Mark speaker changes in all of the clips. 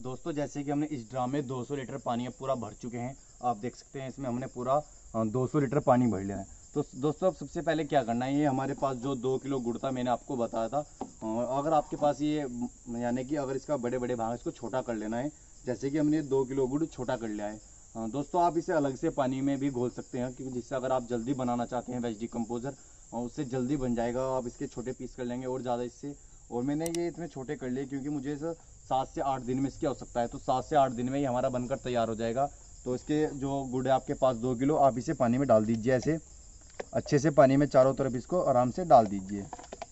Speaker 1: दोस्तों जैसे कि हमने इस ड्राम में 200 लीटर पानी अब पूरा भर चुके हैं। आप देख सकते हैं इसमें हमने पूरा 200 लीटर पानी भर लिया है। तो दोस्तों अब सबसे पहले क्या करना है, ये हमारे पास जो 2 किलो गुड़ था मैंने आपको बताया था, अगर आपके पास ये यानी कि अगर इसका बड़े बड़े भाग इसको छोटा कर लेना है, जैसे कि हमने 2 किलो गुड़ छोटा कर लिया है। दोस्तों आप इसे अलग से पानी में भी घोल सकते हैं, क्योंकि जिससे अगर आप जल्दी बनाना चाहते हैं वेज डिकम्पोजर उससे जल्दी बन जाएगा। आप इसके छोटे पीस कर लेंगे और ज़्यादा इससे, और मैंने ये इतने छोटे कर लिए क्योंकि मुझे 7 से 8 दिन में इसकी आवश्यकता है। तो 7 से 8 दिन में ही हमारा बनकर तैयार हो जाएगा। तो इसके जो गुड़ है आपके पास 2 किलो, आप इसे पानी में डाल दीजिए। ऐसे अच्छे से पानी में चारों तरफ इसको आराम से डाल दीजिए।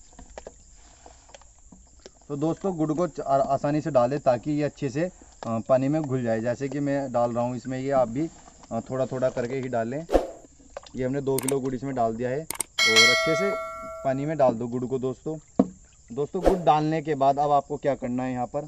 Speaker 1: तो दोस्तों गुड़ को आसानी से डालें ताकि ये अच्छे से पानी में घुल जाए। जैसे कि मैं डाल रहा हूँ इसमें, ये आप भी थोड़ा थोड़ा करके ही डालें। ये हमने 2 किलो गुड़ इसमें डाल दिया है और अच्छे से पानी में डाल दो गुड़ को। दोस्तों गुड़ डालने के बाद अब आपको क्या करना है, यहाँ पर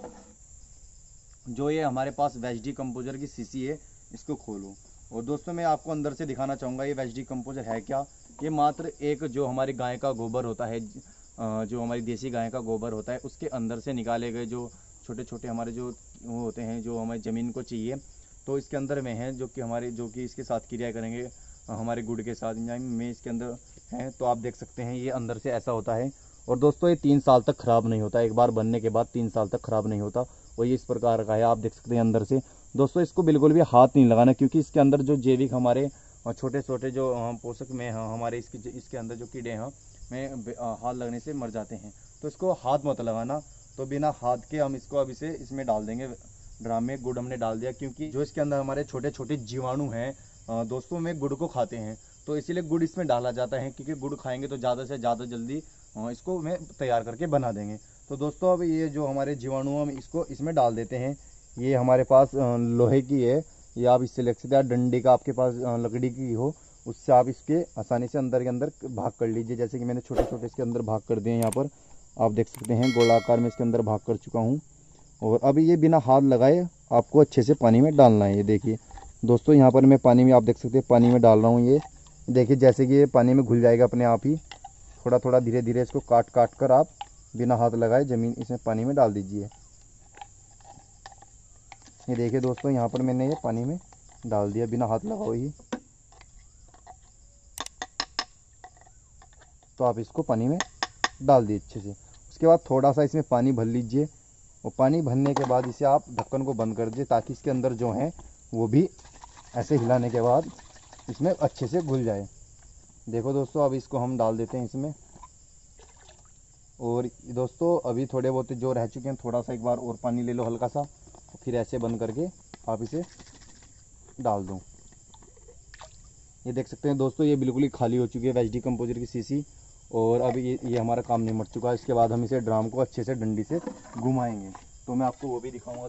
Speaker 1: जो ये हमारे पास वेज डिकम्पोजर की शीशी है इसको खोलो। और दोस्तों मैं आपको अंदर से दिखाना चाहूँगा ये वेज डिकम्पोजर है क्या। ये मात्र एक जो हमारी गाय का गोबर होता है, जो हमारी देसी गाय का गोबर होता है, उसके अंदर से निकाले गए जो छोटे छोटे हमारे जो वो होते हैं जो हमारी ज़मीन को चाहिए, तो इसके अंदर में है जो कि इसके साथ क्रिया करेंगे हमारे गुड़ के साथ में इसके अंदर है। तो आप देख सकते हैं ये अंदर से ऐसा होता है। और दोस्तों ये 3 साल तक ख़राब नहीं होता, एक बार बनने के बाद 3 साल तक ख़राब नहीं होता। और ये इस प्रकार का है, आप देख सकते हैं अंदर से। दोस्तों इसको बिल्कुल भी हाथ नहीं लगाना, क्योंकि इसके अंदर जो जैविक हमारे छोटे छोटे जो पोषक में हमारे इसके अंदर जो कीड़े हैं में हाथ लगने से मर जाते हैं। तो इसको हाथ मत लगाना। तो बिना हाथ के हम इसको अब इसमें डाल देंगे। ड्राम में गुड़ हमने डाल दिया, क्योंकि जो इसके अंदर हमारे छोटे छोटे जीवाणु हैं दोस्तों में गुड़ को खाते हैं, तो इसीलिए गुड़ इसमें डाला जाता है, क्योंकि गुड़ खाएंगे तो ज़्यादा से ज़्यादा जल्दी इसको मैं तैयार करके बना देंगे। तो दोस्तों अब ये जो हमारे जीवाणु हम इसको इसमें डाल देते हैं। ये हमारे पास लोहे की है, ये आप इससे ले सकते हैं। डंडी का आपके पास लकड़ी की हो, उससे आप इसके आसानी से अंदर के अंदर भाग कर लीजिए। जैसे कि मैंने छोटे छोटे इसके अंदर भाग कर दिए। यहाँ पर आप देख सकते हैं गोलाकार में इसके अंदर भाग कर चुका हूँ। और अब ये बिना हाथ लगाए आपको अच्छे से पानी में डालना है। ये देखिए दोस्तों यहाँ पर मैं पानी में, आप देख सकते हैं पानी में डाल रहा हूँ। ये देखिए जैसे कि ये पानी में घुल जाएगा अपने आप ही। थोड़ा थोड़ा धीरे धीरे इसको काट काट कर आप बिना हाथ लगाए ज़मीन इसमें पानी में डाल दीजिए। ये देखिए दोस्तों यहाँ पर मैंने ये पानी में डाल दिया बिना हाथ लगाओ ही। तो आप इसको पानी में डाल दिए अच्छे से। उसके बाद थोड़ा सा इसमें पानी भर लीजिए, और पानी भरने के बाद इसे आप ढक्कन को बंद कर दीजिए, ताकि इसके अंदर जो है वो भी ऐसे हिलाने के बाद इसमें अच्छे से घुल जाए। देखो दोस्तों अब इसको हम डाल देते हैं इसमें। और दोस्तों अभी थोड़े बहुत जो रह चुके हैं, थोड़ा सा एक बार और पानी ले लो हल्का सा, फिर ऐसे बंद करके आप इसे डाल दो। ये देख सकते हैं दोस्तों ये बिल्कुल ही खाली हो चुकी है वेज डिकम्पोजर की शीशी। और अब ये हमारा काम निमट चुका है। इसके बाद हम इसे ड्राम को अच्छे से डंडी से घुमाएंगे, तो मैं आपको वो भी दिखाऊंगा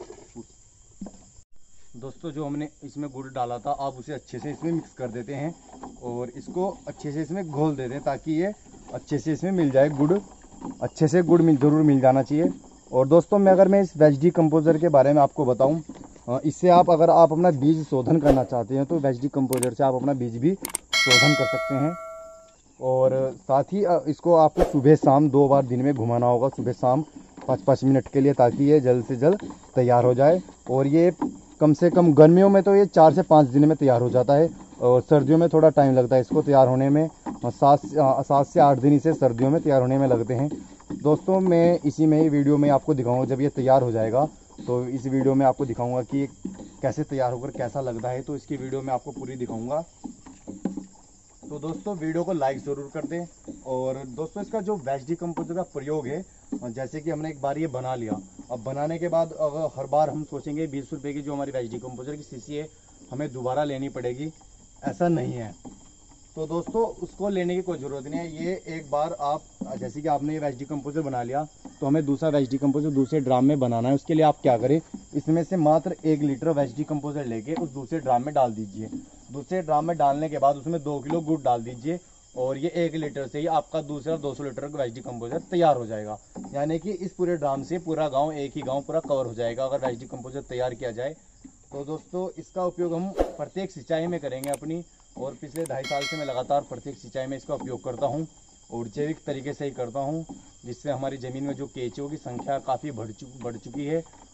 Speaker 1: दोस्तों जो हमने इसमें गुड़ डाला था, आप उसे अच्छे से इसमें मिक्स कर देते हैं और इसको अच्छे से इसमें घोल देते हैं, ताकि ये अच्छे से इसमें मिल जाए गुड़। अच्छे से गुड़ ज़रूर मिल जाना चाहिए। और दोस्तों अगर मैं इस वेज डिकम्पोजर के बारे में आपको बताऊं, इससे अगर आप अपना बीज शोधन करना चाहते हैं तो वेज डिकम्पोजर से आप अपना बीज भी शोधन कर सकते हैं। और साथ ही इसको आपको सुबह शाम 2 बार दिन में घुमाना होगा, सुबह शाम 5-5 मिनट के लिए, ताकि ये जल्द से जल्द तैयार हो जाए। और ये कम से कम गर्मियों में तो ये 4 से 5 दिन में तैयार हो जाता है, और सर्दियों में थोड़ा टाइम लगता है इसको तैयार होने में। 7 से 8 दिन इसे सर्दियों में तैयार होने में लगते हैं। दोस्तों मैं इसी में ही वीडियो में आपको दिखाऊंगा, जब ये तैयार हो जाएगा तो इस वीडियो में आपको दिखाऊंगा कि कैसे तैयार होकर कैसा लगता है। तो इसकी वीडियो में आपको पूरी दिखाऊंगा। तो दोस्तों वीडियो को लाइक ज़रूर कर दें। और दोस्तों इसका जो वेज डिकम्पोजर का प्रयोग है, जैसे कि हमने एक बार ये बना लिया, अब बनाने के बाद अगर हर बार हम सोचेंगे 20 रुपये की जो हमारी वेज डिकम्पोजर की शीशी है हमें दोबारा लेनी पड़ेगी, ऐसा नहीं है। तो दोस्तों उसको लेने की कोई ज़रूरत नहीं है। ये एक बार आप जैसे कि आपने ये वेज डिकम्पोजर बना लिया, तो हमें दूसरा वेज डिकम्पोजर दूसरे ड्राम में बनाना है। उसके लिए आप क्या करें, इसमें से मात्र 1 लीटर वेज डिकम्पोजर लेके उस दूसरे ड्राम में डाल दीजिए। दूसरे ड्राम में डालने के बाद उसमें 2 किलो गुड़ डाल दीजिए, और ये 1 लीटर से ही आपका दूसरा 200 लीटर का वेज डिकम्पोजर तैयार हो जाएगा। यानी कि इस पूरे ड्राम से पूरा गाँव, एक ही गाँव पूरा कवर हो जाएगा अगर वेज डिकम्पोजर तैयार किया जाए। तो दोस्तों इसका उपयोग हम प्रत्येक सिंचाई में करेंगे अपनी, और पिछले 2.5 साल से मैं लगातार प्रत्येक सिंचाई में इसका उपयोग करता हूं, और जैविक तरीके से ही करता हूं, जिससे हमारी ज़मीन में जो केंचुओं की संख्या काफ़ी बढ़ चुकी है।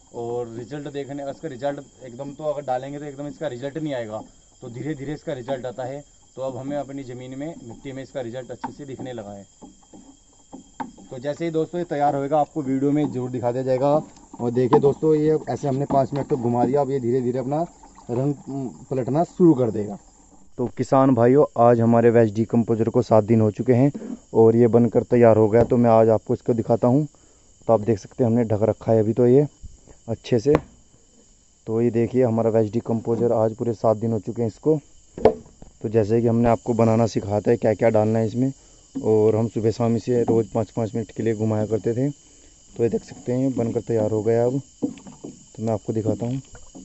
Speaker 1: और रिजल्ट देखने, इसका रिजल्ट एकदम तो अगर डालेंगे तो एकदम इसका रिजल्ट नहीं आएगा, तो धीरे धीरे इसका रिजल्ट आता है। तो अब हमें अपनी ज़मीन में, मिट्टी में इसका रिजल्ट अच्छे से दिखने लगा है। तो जैसे ही दोस्तों ये तैयार होएगा आपको वीडियो में ज़रूर दिखा दिया जाएगा। और देखिए दोस्तों, ये ऐसे हमने 5 मिनट तक घुमा दिया, अब ये धीरे धीरे अपना रंग पलटना शुरू कर देगा। तो किसान भाइयों, आज हमारे वेज डिकम्पोजर को 7 दिन हो चुके हैं और ये बनकर तैयार हो गया। तो मैं आज आपको इसको दिखाता हूँ। तो आप देख सकते हैं हमने ढक रखा है अभी तो ये अच्छे से। तो ये देखिए हमारा वेज डिकम्पोजर आज पूरे 7 दिन हो चुके हैं इसको। तो जैसे कि हमने आपको बनाना सिखाता है क्या क्या डालना है इसमें, और हम सुबह शाम इसे रोज़ 5-5 मिनट के लिए घुमाया करते थे। तो ये देख सकते हैं बनकर तैयार हो गया अब। तो मैं आपको दिखाता हूँ।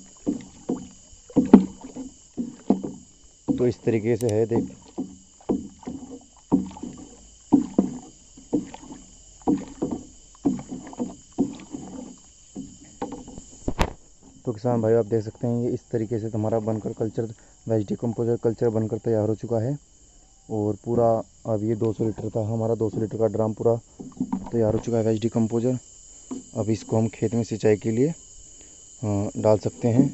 Speaker 1: तो इस तरीके से है, देख। तो किसान भाई आप देख सकते हैं ये इस तरीके से हमारा बनकर कल्चर, वेज डिकम्पोजर कल्चर बनकर तैयार हो चुका है। और पूरा अब ये 200 लीटर था हमारा, 200 लीटर का ड्राम पूरा तैयार हो चुका है वेज डिकम्पोजर। अब इसको हम खेत में सिंचाई के लिए डाल सकते हैं।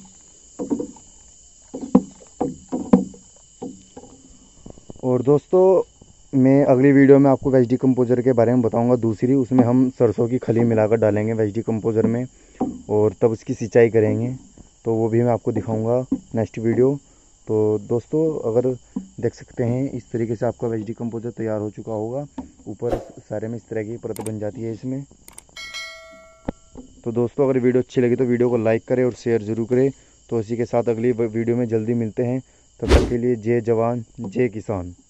Speaker 1: और दोस्तों, मैं अगली वीडियो में आपको वेज डिकम्पोजर के बारे में बताऊंगा दूसरी, उसमें हम सरसों की खली मिलाकर डालेंगे वेज डिकम्पोजर में और तब उसकी सिंचाई करेंगे। तो वो भी मैं आपको दिखाऊंगा नेक्स्ट वीडियो। तो दोस्तों, अगर देख सकते हैं इस तरीके से आपका वेज डिकम्पोजर तैयार हो चुका होगा। ऊपर सारे में इस तरह की परत बन जाती है इसमें। तो दोस्तों, अगर वीडियो अच्छी लगी तो वीडियो को लाइक करें और शेयर ज़रूर करें। तो इसी के साथ अगली वीडियो में जल्दी मिलते हैं। तब तक के लिए जय जवान जय किसान।